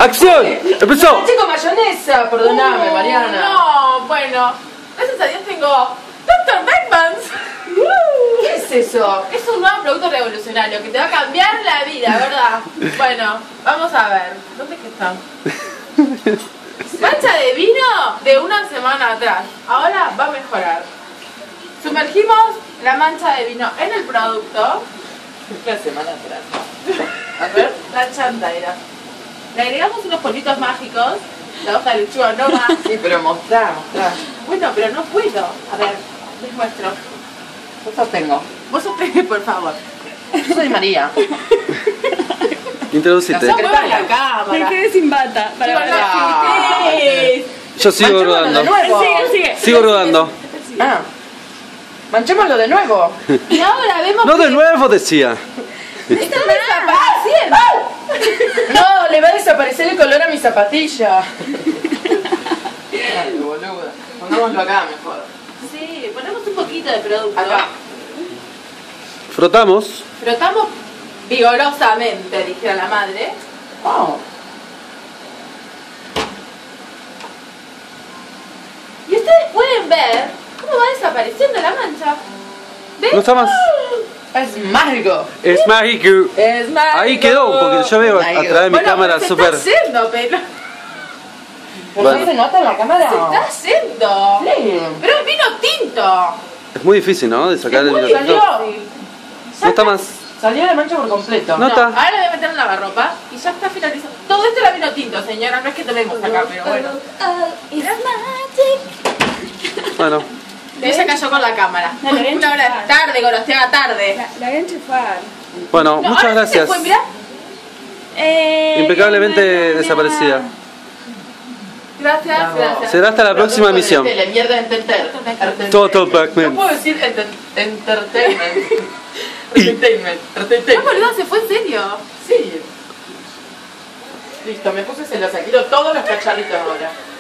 ¡Acción! ¡Empezó! Leche con mayonesa, perdóname, Mariana. No, bueno. Gracias a Dios tengo Dr. Beckmans. ¿Qué es eso? Es un nuevo producto revolucionario que te va a cambiar la vida, ¿verdad? Bueno, vamos a ver. ¿Dónde es que está? Mancha de vino de una semana atrás. Ahora va a mejorar. Sumergimos la mancha de vino en el producto. Una semana atrás. A ver, la chanta era. Le agregamos unos polvitos mágicos. La hoja de lechuga no más. Sí, pero mostrá. Bueno, pero no puedo. A ver, les muestro. Yo sostengo. Vos sostenés, por favor. Yo soy María. Introducite. No muevas la cámara. Me quedé sin bata. Para Chicos, ver. no agilites. Yo sigo Manchémoslo rodando. de nuevo. Sigue. Sigo rodando. Ah. Manchémoslo de nuevo. Y ahora vemos No que de nuevo, decía. está desapareciendo. No, le va a desaparecer el color a mi zapatilla. Ay, boluda. Pongámoslo acá mejor. Sí, ponemos un poquito de producto. Acá. Frotamos. Frotamos vigorosamente, dijera la madre. Oh. Y ustedes pueden ver cómo va desapareciendo la mancha. ¿Ven? No está más. Es mágico. Es mágico. Es mágico. Ahí quedó, porque yo veo Mágico. atrás de mi Bueno, cámara se súper. está yendo, pero... ¿Pero Bueno. no se nota en la cámara? Se está yendo. Sí. Pero es vino tinto. Es muy difícil, ¿no? De sacar el Muy vino. difícil. No está más. Salió la mancha por completo. No. Nota. Ahora le voy a meter en la lavarropa y ya está finalizado. Todo esto era vino tinto, señora. No es que tomemos acá, pero bueno. Bueno. Ella cayó con la cámara. No, la voy a Una hora enchufar. tarde, Gorostiaga tarde. La voy a enchufar. Bueno, No, muchas ahora sí se gracias. fue, mirá. Impecablemente María. desaparecida. Gracias, No. gracias. Será hasta la próxima emisión. La mierda Total No Backman. puedo decir entertainment. Y- Entertainment. No, Entertainment. boludo, se fue en serio. Sí. Listo, me puse celosa. Quiero todos los cacharritos ahora.